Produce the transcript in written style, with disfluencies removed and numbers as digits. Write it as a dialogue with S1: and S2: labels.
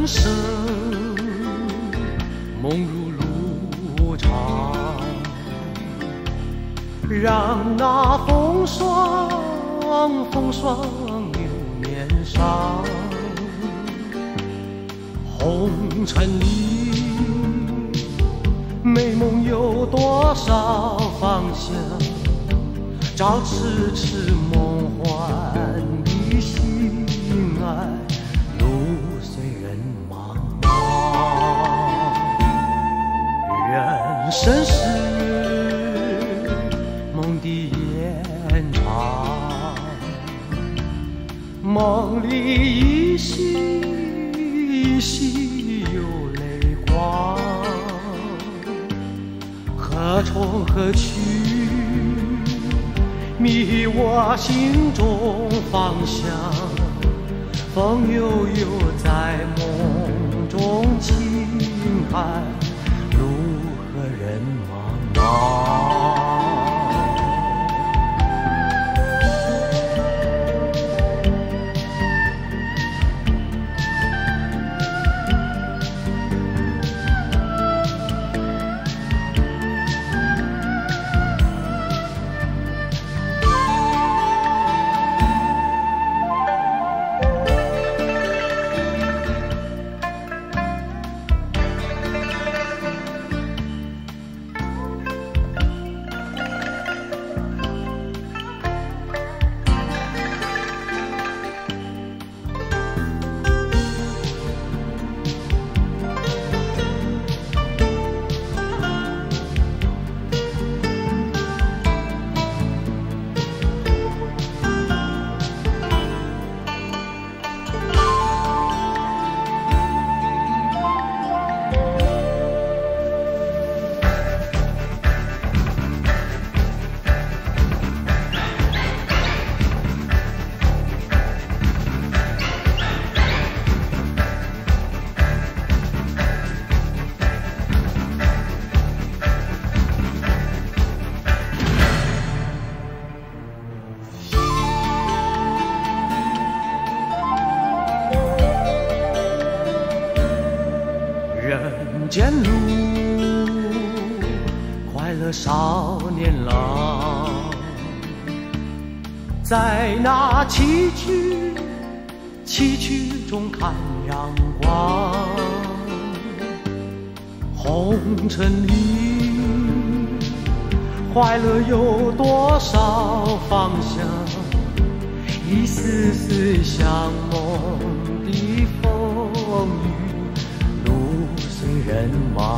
S1: 人生梦如路长，让那风霜留面上。红尘里，美梦有多少方向？照痴痴梦幻的心爱，路虽人茫茫。人生是梦的延长，梦里依稀依稀有泪光，何从何去？迷我心中方向，风悠悠在梦中轻叹，路何人茫茫。人间路，快乐少年郎，在那崎岖中看阳光。红尘里，快乐有多少方向？一丝丝像梦的风雨，路虽人茫。